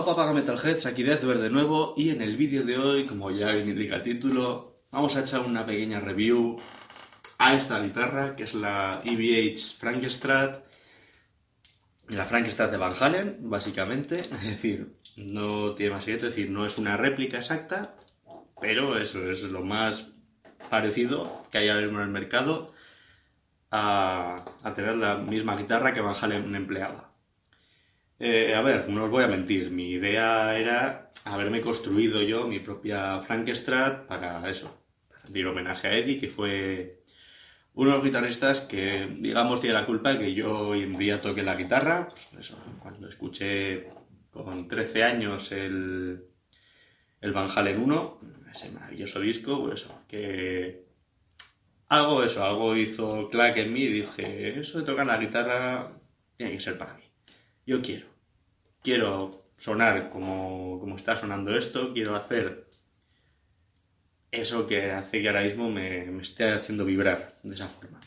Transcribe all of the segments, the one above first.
Papá Metalheads, aquí Deathbird de nuevo, y en el vídeo de hoy, como ya bien indica el título, vamos a echar una pequeña review a esta guitarra, que es la EVH Frankenstrat, la Frankenstrat de Van Halen, básicamente. Es decir, no tiene más secreto, es decir, no es una réplica exacta, pero eso es lo más parecido que hay ahora mismo en el mercado a tener la misma guitarra que Van Halen empleaba. A ver, no os voy a mentir, mi idea era haberme construido yo mi propia Frankenstrat para eso, para rendir homenaje a Eddie, que fue uno de los guitarristas que, digamos, tiene la culpa de que yo hoy en día toque la guitarra. Pues eso, cuando escuché con 13 años el Van Halen 1, ese maravilloso disco, pues eso, que algo hizo clac en mí y dije, eso de tocar la guitarra tiene que ser para mí. Yo quiero sonar como está sonando esto, quiero hacer eso que hace que ahora mismo me esté haciendo vibrar de esa forma.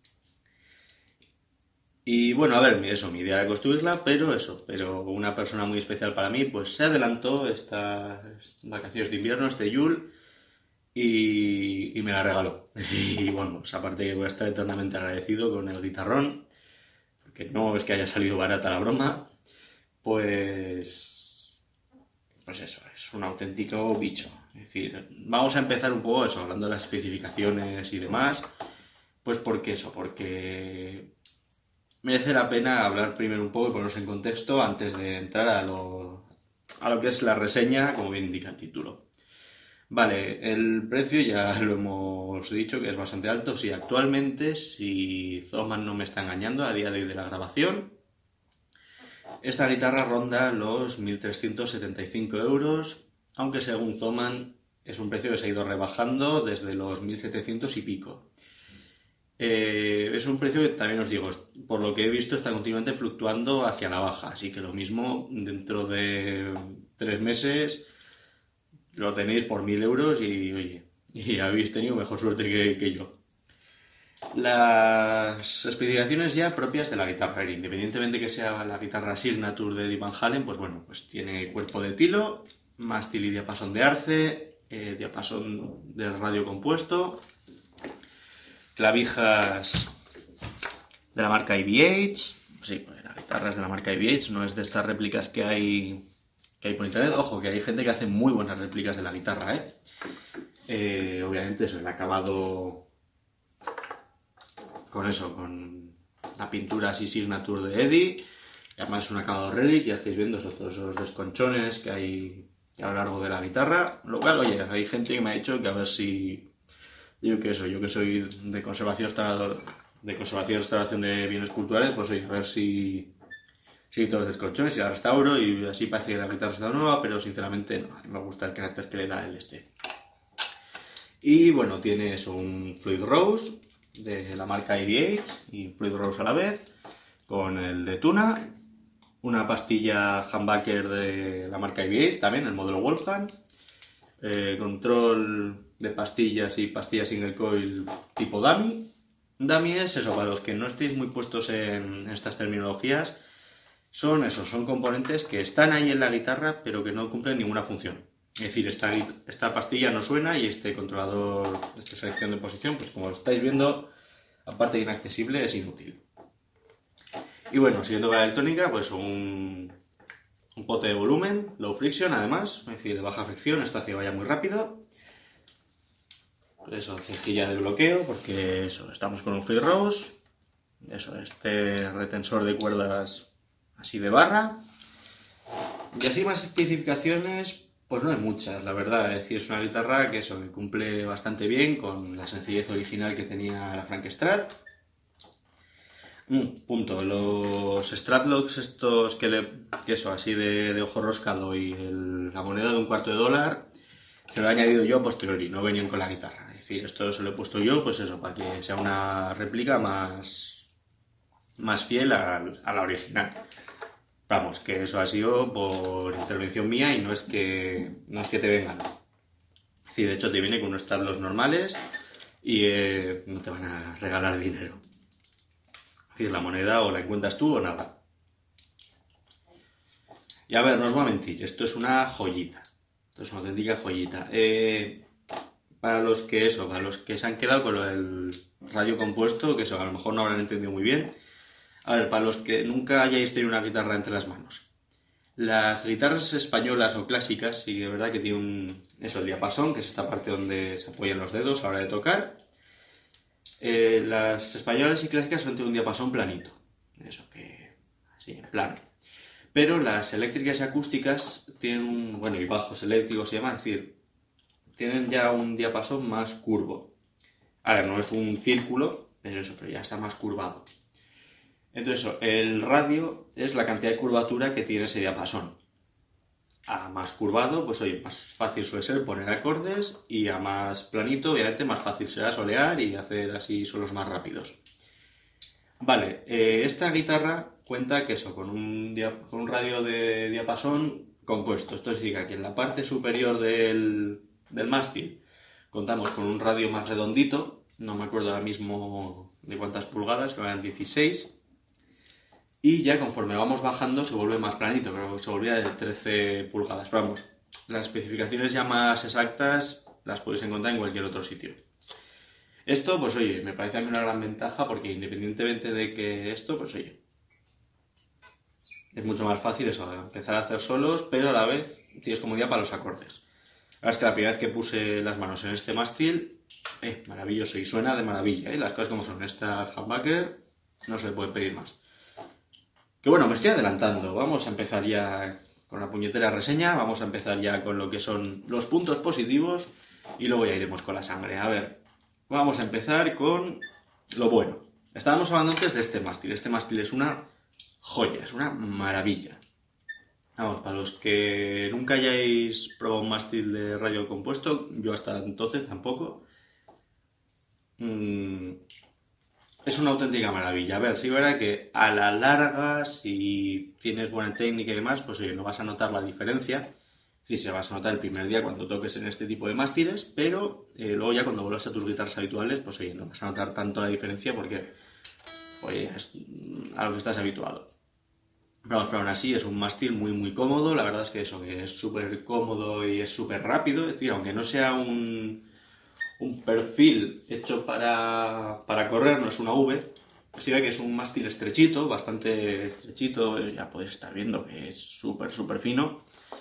Y bueno, a ver, mi idea era construirla, pero una persona muy especial para mí, pues se adelantó estas vacaciones de invierno, este Yule, y me la regaló. Y bueno, pues aparte que voy a estar eternamente agradecido con el guitarrón, porque no es que haya salido barata la broma, pues eso, es un auténtico bicho. Es decir, vamos a empezar un poco eso, hablando de las especificaciones y demás, pues porque merece la pena hablar primero un poco y ponernos en contexto antes de entrar a lo que es la reseña, como bien indica el título. Vale, el precio ya lo hemos dicho que es bastante alto. Sí, actualmente, si Thomann no me está engañando, a día de hoy de la grabación, esta guitarra ronda los 1.375 euros, aunque según Thomann es un precio que se ha ido rebajando desde los 1.700 y pico. Es un precio que también os digo, por lo que he visto, está continuamente fluctuando hacia la baja, así que lo mismo dentro de 3 meses lo tenéis por 1.000 euros y oye, y habéis tenido mejor suerte que yo. Las especificaciones ya propias de la guitarra, independientemente que sea la guitarra Signature de Eddie Van Halen, pues bueno, pues tiene cuerpo de tilo, mástil y diapasón de arce, diapasón de radio compuesto, clavijas de la marca EVH. Sí, pues la guitarra es de la marca EVH, no es de estas réplicas que hay por internet. Ojo, que hay gente que hace muy buenas réplicas de la guitarra, obviamente eso, el acabado con la pintura así Signature de Eddie, y además es un acabado relic, ya estáis viendo todos esos desconchones que hay a lo largo de la guitarra, lo cual, oye, hay gente que me ha dicho que a ver si yo que soy de conservación y restauración de bienes culturales, pues oye, a ver si todos los desconchones y la restauro y así parece que la guitarra está nueva, pero sinceramente no, a mí me gusta el carácter que le da el este. Y bueno, tiene eso, un Fluid Rose de la marca EVH y Fluid Rose a la vez, con el de Tuna, una pastilla humbucker de la marca EVH también, el modelo Wolfgang, control de pastillas y pastillas single coil tipo dummy. Dummy es eso, para los que no estéis muy puestos en estas terminologías, son componentes que están ahí en la guitarra pero que no cumplen ninguna función. Es decir, esta pastilla no suena y este controlador, esta selección de posición, pues como lo estáis viendo, aparte de inaccesible, es inútil. Y bueno, siguiendo con la electrónica, pues un pote de volumen, low friction además, es decir, de baja fricción, esto hace que vaya muy rápido. Eso, cejilla de bloqueo, porque eso, estamos con un Fluid Rose, eso, este retensor de cuerdas así de barra. Y así más especificaciones, pues no hay muchas, la verdad. Es decir, es una guitarra que cumple bastante bien con la sencillez original que tenía la Frankenstrat. Punto. Los Stratlocks estos así de ojo roscado y la moneda de $0,25, se lo he añadido yo a posteriori, no venían con la guitarra. Es decir, esto se lo he puesto yo, pues eso, para que sea una réplica más fiel a la original. Vamos, que eso ha sido por intervención mía y no es que te vengan. Es decir, de hecho te viene con unos tablos normales y no te van a regalar dinero. Es decir, la moneda o la encuentras tú o nada. Y a ver, no os voy a mentir, esto es una joyita. Esto es una auténtica joyita. Para los que se han quedado con el radio compuesto, que eso a lo mejor no habrán entendido muy bien. A ver, para los que nunca hayáis tenido una guitarra entre las manos. Las guitarras españolas o clásicas, sí que es verdad que tiene el diapasón, que es esta parte donde se apoyan los dedos a la hora de tocar. Las españolas y clásicas suelen tener un diapasón planito. Eso que... así, en plano. Pero las eléctricas y acústicas tienen y bajos eléctricos y demás, es decir, tienen ya un diapasón más curvo. A ver, no es un círculo, pero ya está más curvado. Entonces, el radio es la cantidad de curvatura que tiene ese diapasón. A más curvado, pues oye, más fácil suele ser poner acordes, y a más planito, obviamente, más fácil será solear y hacer así solos más rápidos. Vale, esta guitarra cuenta con un radio de diapasón compuesto. Esto significa que en la parte superior del mástil contamos con un radio más redondito, no me acuerdo ahora mismo de cuántas pulgadas, que eran 16, y ya conforme vamos bajando se vuelve más planito, creo que se volvía de 13 pulgadas. Pero vamos, las especificaciones ya más exactas las podéis encontrar en cualquier otro sitio. Esto, pues oye, me parece a mí una gran ventaja, porque independientemente de que esto, pues oye, es mucho más fácil eso, empezar a hacer solos, pero a la vez tienes comodidad para los acordes. La verdad es que la primera vez que puse las manos en este mástil, maravilloso, y suena de maravilla, las cosas como son. Esta humbucker no se le puede pedir más. Que bueno, me estoy adelantando, vamos a empezar ya con la puñetera reseña, vamos a empezar ya con lo que son los puntos positivos y luego ya iremos con la sangre. A ver, vamos a empezar con lo bueno. Estábamos hablando antes de este mástil es una joya, es una maravilla. Vamos, para los que nunca hayáis probado un mástil de radio compuesto, yo hasta entonces tampoco, es una auténtica maravilla. A ver, sí, verdad que a la larga, si tienes buena técnica y demás, pues oye, no vas a notar la diferencia. Sí, se vas a notar el primer día cuando toques en este tipo de mástiles, pero luego ya cuando vuelvas a tus guitarras habituales, pues oye, no vas a notar tanto la diferencia porque, oye, es a lo que estás habituado. Pero aún así es un mástil muy muy cómodo. La verdad es que que es súper cómodo y es súper rápido. Es decir, aunque no sea un perfil hecho para correr, no es una V, sí ve que es un mástil estrechito, bastante estrechito, ya podéis estar viendo que es súper súper fino.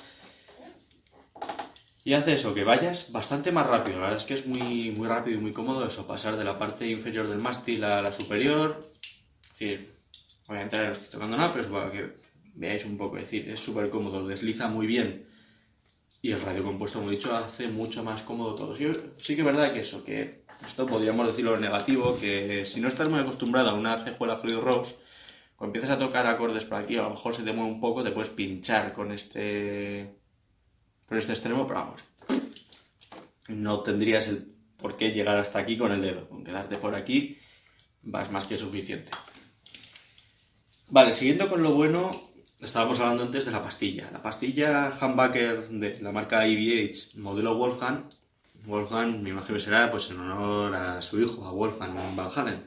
Y hace eso, que vayas bastante más rápido. La verdad es que es muy, muy rápido y muy cómodo eso, pasar de la parte inferior del mástil a la superior. Es decir, obviamente no estoy tocando nada, pero es para que veáis un poco. Es decir, es súper cómodo, desliza muy bien. Y el radio compuesto, como he dicho, hace mucho más cómodo todo. Sí que es verdad que esto podríamos decirlo en negativo, que si no estás muy acostumbrado a una cejuela Floyd Rose, cuando empiezas a tocar acordes por aquí, a lo mejor se te mueve un poco, te puedes pinchar con este extremo, pero vamos, no tendrías el por qué llegar hasta aquí con el dedo. Con quedarte por aquí vas más que suficiente. Vale, siguiendo con lo bueno, estábamos hablando antes de la pastilla. La pastilla humbucker de la marca EVH, modelo Wolfgang. Wolfgang, me imagino que será pues en honor a su hijo, a Wolfgang Van Halen.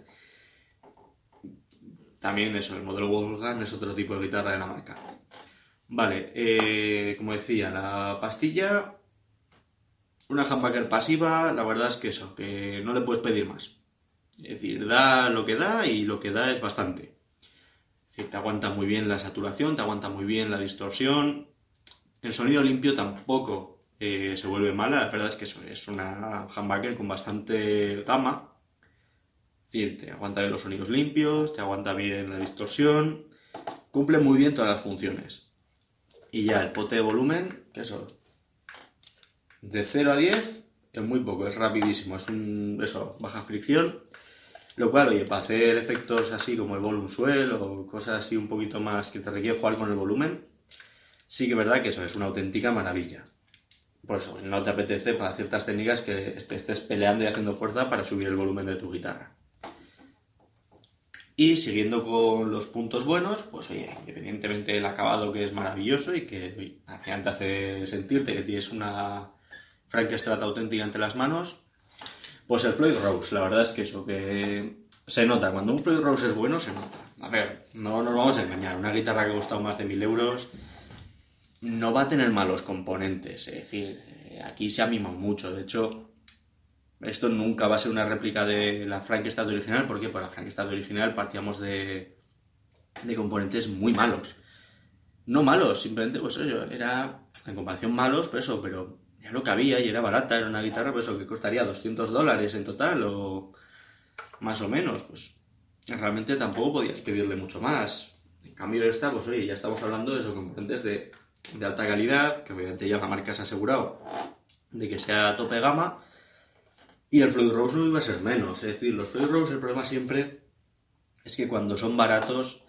También el modelo Wolfgang es otro tipo de guitarra de la marca. Vale, como decía, la pastilla, una humbucker pasiva, la verdad es que no le puedes pedir más. Es decir, da lo que da, y lo que da es bastante. Es decir, te aguanta muy bien la saturación, te aguanta muy bien la distorsión. El sonido limpio tampoco se vuelve mala, la verdad es que es una humbucker con bastante gama. Es decir, te aguanta bien los sonidos limpios, te aguanta bien la distorsión, cumple muy bien todas las funciones. Y ya el pote de volumen, que de 0 a 10 es muy poco, es rapidísimo, baja fricción, lo cual, oye, para hacer efectos así como el volume swell o cosas así un poquito más que te requiere jugar con el volumen, sí que es verdad que es una auténtica maravilla. Por eso, no te apetece para ciertas técnicas que estés peleando y haciendo fuerza para subir el volumen de tu guitarra. Y siguiendo con los puntos buenos, pues oye, independientemente del acabado, que es maravilloso y que oye, al final te hace sentirte que tienes una Frank Strat auténtica entre las manos, pues el Floyd Rose, la verdad es que que se nota. Cuando un Floyd Rose es bueno, se nota. A ver, no nos vamos a engañar, una guitarra que ha costado más de 1000 euros, no va a tener malos componentes, es decir, aquí se ha mimado mucho, de hecho, esto nunca va a ser una réplica de la Frankenstein original, porque por la Frankenstein original partíamos de componentes muy malos. No malos, simplemente pues eso, era en comparación malos, pero era lo que había y era barata, era una guitarra pues eso, que costaría $200 en total o más o menos, pues realmente tampoco podías pedirle mucho más. En cambio esta, pues oye, ya estamos hablando de esos componentes de alta calidad, que obviamente ya la marca se ha asegurado de que sea tope gama, y el Floyd Rose no iba a ser menos, es decir, los Floyd Rose el problema siempre es que cuando son baratos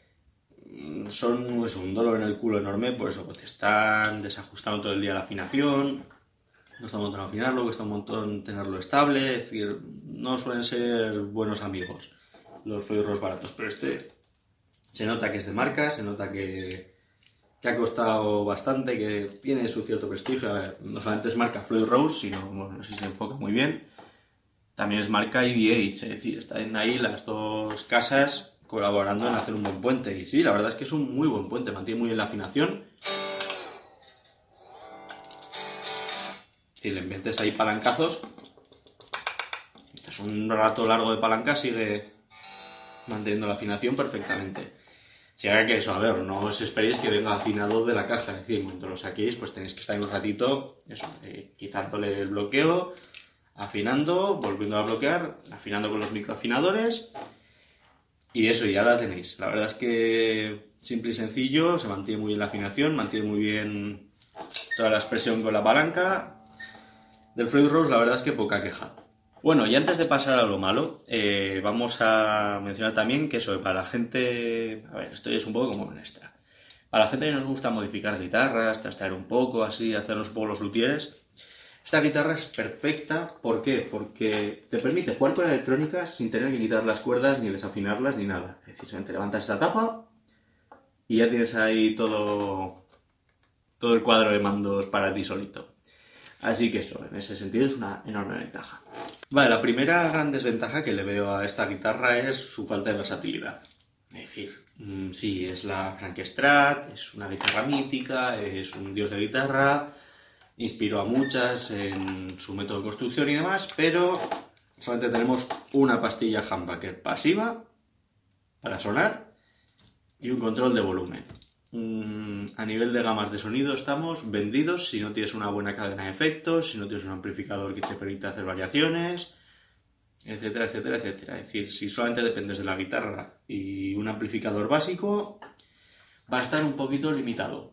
son un dolor en el culo enorme, por eso pues te están desajustando todo el día la afinación, cuesta un montón afinarlo, cuesta un montón tenerlo estable, es decir, no suelen ser buenos amigos los Floyd Rose baratos, pero este se nota que es de marca, se nota que ha costado bastante, que tiene su cierto prestigio. A ver, no solamente es marca Floyd Rose, sino, bueno, no sé si se enfoca muy bien, también es marca EVH, es decir, están ahí las dos casas colaborando en hacer un buen puente. Y sí, la verdad es que es un muy buen puente, mantiene muy bien la afinación. Si le metes ahí palancazos, es un rato largo de palanca, sigue manteniendo la afinación perfectamente. Si haga que eso, a ver, no os esperéis que venga afinado de la caja, es decir, cuando lo saquéis, pues tenéis que estar un ratito, eso, quitándole el bloqueo, afinando, volviendo a bloquear, afinando con los microafinadores, y eso, ya la tenéis. La verdad es que simple y sencillo, se mantiene muy bien la afinación, mantiene muy bien toda la expresión con la palanca. Del Floyd Rose, la verdad es que poca queja. Bueno, y antes de pasar a lo malo, vamos a mencionar también que eso, para la gente... A ver, esto es un poco como un extra. Para la gente que nos gusta modificar guitarras, trastear un poco, así, hacernos un poco los luthieres, esta guitarra es perfecta. ¿Por qué? Porque te permite jugar con electrónica sin tener que quitar las cuerdas, ni desafinarlas, ni nada. Es decir, solamente levantas esta tapa y ya tienes ahí todo el cuadro de mandos para ti solito. Así que eso, en ese sentido es una enorme ventaja. Vale, la primera gran desventaja que le veo a esta guitarra es su falta de versatilidad. Es decir, sí, es la Frankenstrat, es una guitarra mítica, es un dios de guitarra, inspiró a muchas en su método de construcción y demás, pero solamente tenemos una pastilla humbucker pasiva para sonar y un control de volumen. A nivel de gamas de sonido estamos vendidos si no tienes una buena cadena de efectos, si no tienes un amplificador que te permita hacer variaciones, etcétera, etcétera, etcétera. Es decir, si solamente dependes de la guitarra y un amplificador básico, va a estar un poquito limitado.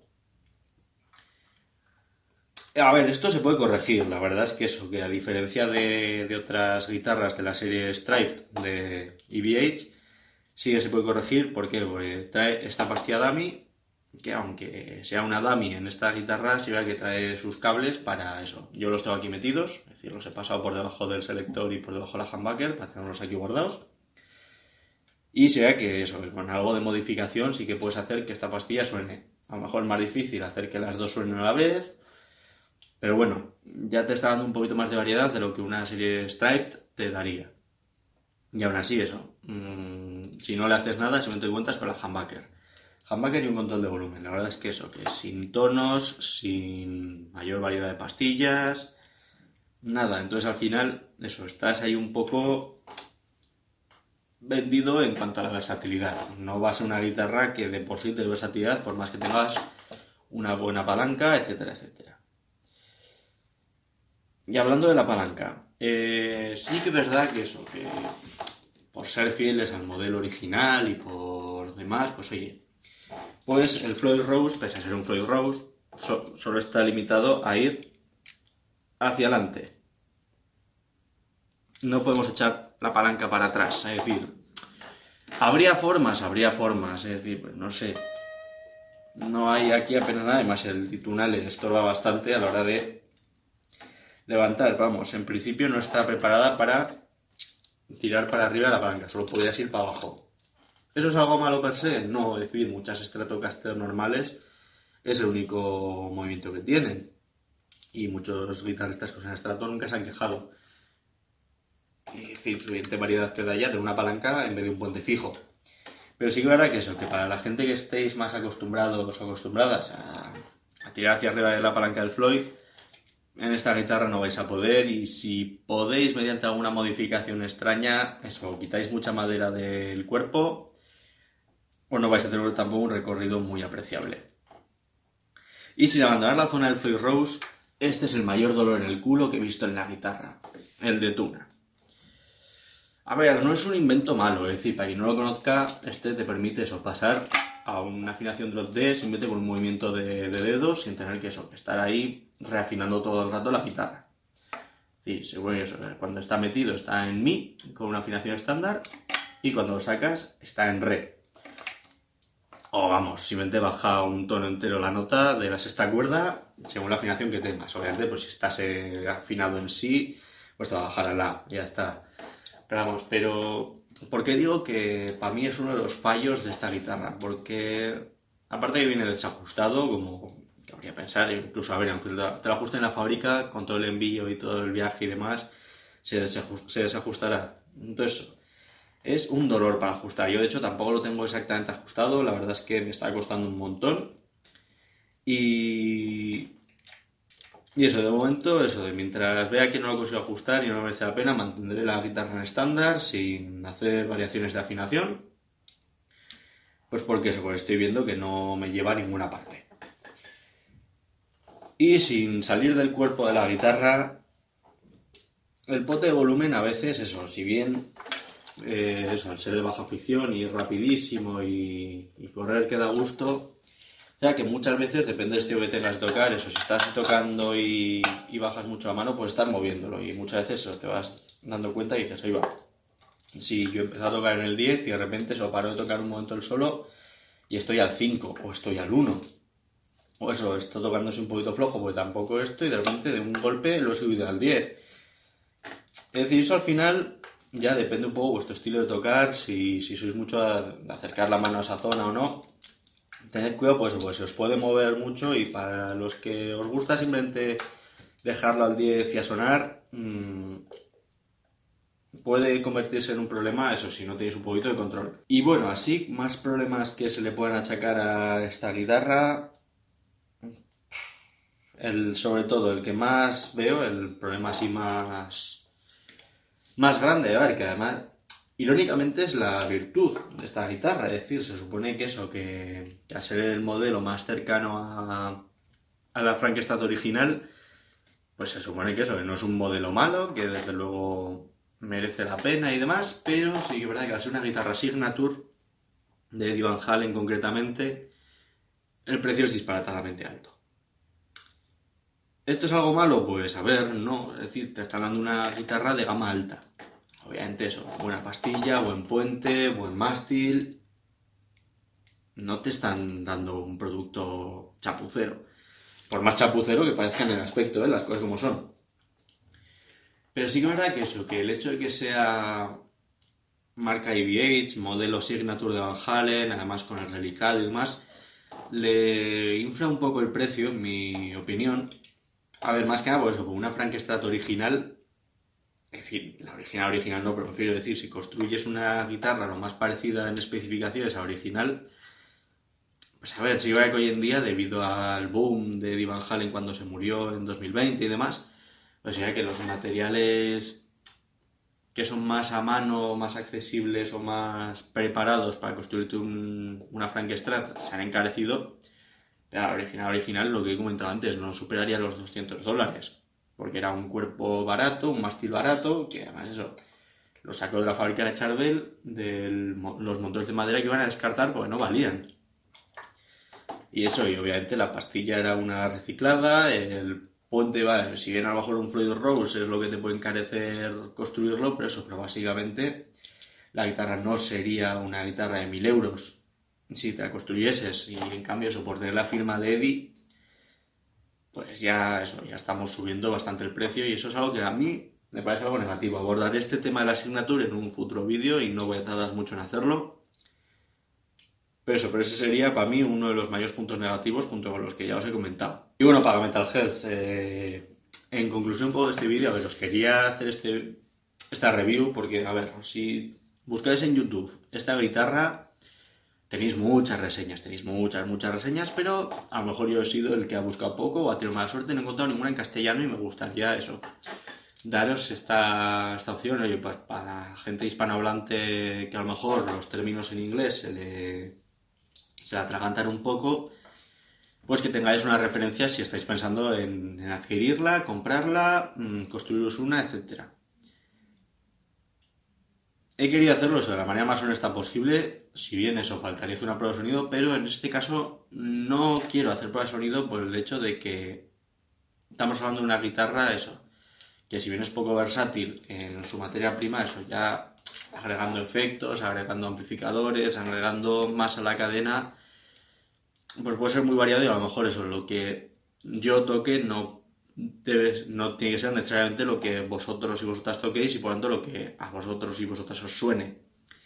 A ver, esto se puede corregir, la verdad es que eso, que a diferencia de otras guitarras de la serie Striped de EVH, sí que se puede corregir porque trae esta pastilla dummy, que aunque sea una dummy en esta guitarra, sí que trae sus cables para eso. Yo los tengo aquí metidos, es decir, los he pasado por debajo del selector y por debajo de la humbucker para tenerlos aquí guardados. Y se ve que eso, con algo de modificación sí que puedes hacer que esta pastilla suene. A lo mejor es más difícil hacer que las dos suenen a la vez, pero bueno, ya te está dando un poquito más de variedad de lo que una serie Striped te daría. Y aún así eso, si no le haces nada, simplemente cuentas con la humbucker. Humbucker y un control de volumen. La verdad es que eso, que sin tonos, sin mayor variedad de pastillas, nada. Entonces al final, eso, estás ahí un poco vendido en cuanto a la versatilidad. No va a ser una guitarra que de por sí te dé versatilidad, por más que tengas una buena palanca, etcétera, etcétera. Y hablando de la palanca, sí que es verdad que eso, que por ser fieles al modelo original y por demás, pues oye, pues el Floyd Rose, pese a ser un Floyd Rose, solo está limitado a ir hacia adelante. No podemos echar la palanca para atrás, es decir, habría formas, es decir, pues no sé, no hay aquí apenas nada, además el tituna le estorba bastante a la hora de levantar, vamos, en principio no está preparada para tirar para arriba la palanca, solo podrías ir para abajo. ¿Eso es algo malo per se? No, es decir, muchas Stratocaster normales es el único movimiento que tienen. Y muchos guitarristas que usan Strato nunca se han quejado. Es decir, suficiente variedad te da ya tener una palanca en vez de un puente fijo. Pero sí que es verdad que eso, que para la gente que estéis más acostumbrados o acostumbradas tirar hacia arriba de la palanca del Floyd, en esta guitarra no vais a poder, y si podéis mediante alguna modificación extraña, eso, quitáis mucha madera del cuerpo, pues no vais a tener tampoco un recorrido muy apreciable. Y sin abandonar la zona del Floyd Rose, este es el mayor dolor en el culo que he visto en la guitarra, el de Tuna. A ver, no es un invento malo, es decir, para quien no lo conozca, este te permite eso, pasar a una afinación drop D simplemente con un movimiento de dedos, sin tener que eso, estar ahí reafinando todo el rato la guitarra. Sí, seguro eso, cuando está metido está en Mi, con una afinación estándar, y cuando lo sacas está en Re. O vamos, simplemente baja un tono entero la nota de la sexta cuerda, según la afinación que tengas. Obviamente, pues si estás afinado en Si, pues te va a bajar a La, ya está. Pero vamos, ¿por qué digo que para mí es uno de los fallos de esta guitarra? Porque, aparte que viene desajustado, como cabría pensar, incluso, a ver, aunque te lo ajusten en la fábrica, con todo el envío y todo el viaje y demás, se desajustará. Entonces, es un dolor para ajustar. Yo, de hecho, tampoco lo tengo exactamente ajustado, la verdad es que me está costando un montón. Y eso, de momento, eso, de mientras vea que no lo consigo ajustar y no me merece la pena, mantendré la guitarra en estándar sin hacer variaciones de afinación. Pues porque eso, porque estoy viendo que no me lleva a ninguna parte. Y sin salir del cuerpo de la guitarra, el pote de volumen a veces, eso, si bien, eso, al ser de baja fricción y rapidísimo y correr que da gusto, o sea que muchas veces, depende del estilo que tengas de tocar, eso, si estás tocando y bajas mucho la mano, pues estás moviéndolo, y muchas veces eso, te vas dando cuenta y dices, ahí va. Si yo empecé a tocar en el 10 y de repente eso, paro de tocar un momento el solo y estoy al 5 o estoy al 1. O eso, estoy tocándose un poquito flojo porque tampoco esto, y de repente de un golpe lo he subido al 10. Es decir, eso al final ya depende un poco de vuestro estilo de tocar, si sois mucho a acercar la mano a esa zona o no. Tened cuidado, pues se os puede mover mucho, y para los que os gusta simplemente dejarlo al 10 y a sonar, puede convertirse en un problema, eso, si no tenéis un poquito de control. Y bueno, así, más problemas que se le pueden achacar a esta guitarra, sobre todo el que más veo, el problema así más grande, a ver, que además, irónicamente, es la virtud de esta guitarra. Es decir, se supone que eso, que al ser el modelo más cercano a la Frankenstein original, pues se supone que eso, que no es un modelo malo, que desde luego merece la pena y demás, pero sí que es verdad que al ser una guitarra signature de Eddie Van Halen concretamente, el precio es disparatadamente alto. ¿Esto es algo malo? Pues a ver, no, es decir, te están dando una guitarra de gama alta. Obviamente eso, buena pastilla, buen puente, buen mástil. No te están dando un producto chapucero. Por más chapucero que parezca en el aspecto, las cosas como son. Pero sí que es verdad que eso, que el hecho de que sea marca EVH, modelo signature de Van Halen, además con el relicado y demás, le infla un poco el precio, en mi opinión. A ver, más que nada, pues eso, con una Frankenstein original, es decir, la original no, pero prefiero decir, si construyes una guitarra lo más parecida en especificaciones a original, pues a ver, si veo que hoy en día, debido al boom de Eddie Van Halen cuando se murió en 2020 y demás, pues ya que los materiales que son más a mano, más accesibles o más preparados para construirte una Frankenstein se han encarecido. La original, lo que he comentado antes, no superaría los $200, porque era un cuerpo barato, un mástil barato, que además eso, lo sacó de la fábrica de Charvel, los motores de madera que iban a descartar porque no valían. Y eso, y obviamente la pastilla era una reciclada, el puente, vale, si bien a lo mejor un Floyd Rose es lo que te puede encarecer construirlo, pero básicamente la guitarra no sería una guitarra de 1.000 euros si te la construyeses, y en cambio eso, por tener la firma de Eddie, pues ya estamos subiendo bastante el precio, y eso es algo que a mí me parece algo negativo. Abordaré este tema de la asignatura en un futuro vídeo y no voy a tardar mucho en hacerlo. Pero ese sería para mí uno de los mayores puntos negativos, junto con los que ya os he comentado. Y bueno, para Metal Health, en conclusión un poco de este vídeo, a ver, os quería hacer esta review porque, a ver, si buscáis en YouTube esta guitarra, tenéis muchas reseñas, muchas reseñas, pero a lo mejor yo he sido el que ha buscado poco o ha tenido mala suerte, no he encontrado ninguna en castellano y me gustaría eso, daros esta opción. Oye, pues para la gente hispanohablante que a lo mejor los términos en inglés se atragantan un poco, pues que tengáis una referencia si estáis pensando en adquirirla, comprarla, construiros una, etcétera. He querido hacerlo eso de la manera más honesta posible, si bien eso faltaría hacer una prueba de sonido, pero en este caso no quiero hacer prueba de sonido por el hecho de que estamos hablando de una guitarra, eso, que si bien es poco versátil en su materia prima, eso ya agregando efectos, agregando amplificadores, agregando más a la cadena, pues puede ser muy variado y a lo mejor eso, lo que yo toque no tiene que ser necesariamente lo que vosotros y vosotras toquéis y por lo tanto lo que a vosotros y vosotras os suene.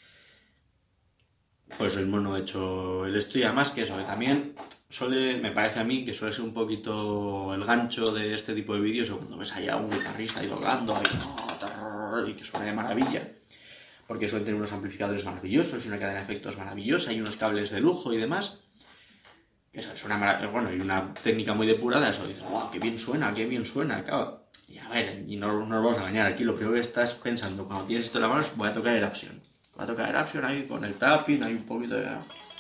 Por eso mismo no he hecho el esto y además que eso, que también me parece a mí que suele ser un poquito el gancho de este tipo de vídeos, o cuando ves allá un guitarrista ahí tocando y que suena de maravilla, porque suelen tener unos amplificadores maravillosos y una cadena de efectos maravillosa y unos cables de lujo y demás. Eso es bueno, y una técnica muy depurada, eso dices, wow, qué bien suena, claro. Y a ver, y no nos vamos a engañar aquí, lo primero que estás pensando cuando tienes esto en la mano es voy a tocar Eruption. Voy a tocar Eruption ahí con el tapping, hay un poquito de...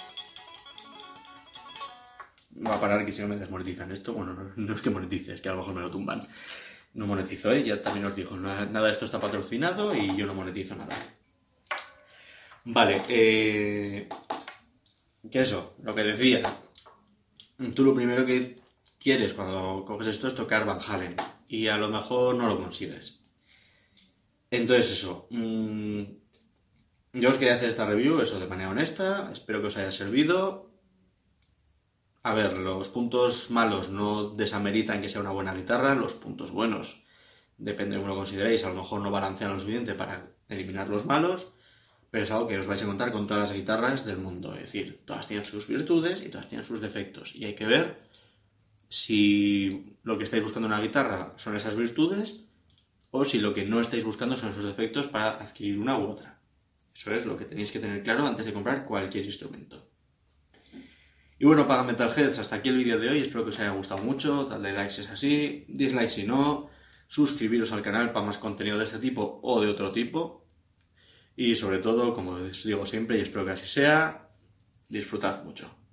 Va a parar que si no me desmonetizan esto, bueno, no es que monetice, es que a lo mejor me lo tumban. No monetizo, ya también os digo, nada de esto está patrocinado y yo no monetizo nada. Vale, que eso, lo que decía. Tú lo primero que quieres cuando coges esto es tocar Van Halen y a lo mejor no lo consigues. Entonces eso, yo os quería hacer esta review, eso de manera honesta, espero que os haya servido. A ver, los puntos malos no desameritan que sea una buena guitarra, los puntos buenos, depende de cómo lo consideréis, a lo mejor no balancean lo suficiente para eliminar los malos, pero es algo que os vais a encontrar con todas las guitarras del mundo. Es decir, todas tienen sus virtudes y todas tienen sus defectos. Y hay que ver si lo que estáis buscando en una guitarra son esas virtudes o si lo que no estáis buscando son esos defectos para adquirir una u otra. Eso es lo que tenéis que tener claro antes de comprar cualquier instrumento. Y bueno, para Metalheads, hasta aquí el vídeo de hoy. Espero que os haya gustado mucho. Dadle likes si es así, dislikes si no. Suscribiros al canal para más contenido de este tipo o de otro tipo. Y sobre todo, como os digo siempre y espero que así sea, disfrutad mucho.